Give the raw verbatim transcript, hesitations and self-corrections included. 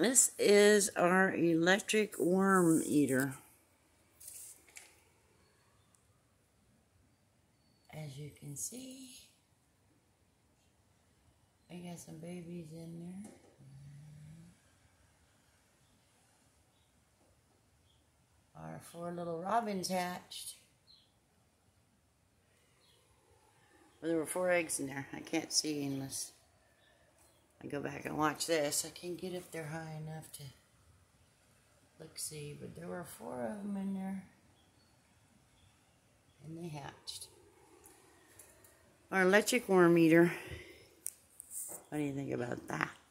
This is our electric worm eater. As you can see, I got some babies in there. Our four little robins hatched. Well, there were four eggs in there. I can't see unless I go back and watch this. I can't get up there high enough to look see, but there were four of them in there, and they hatched. Our electric worm eater. What do you think about that?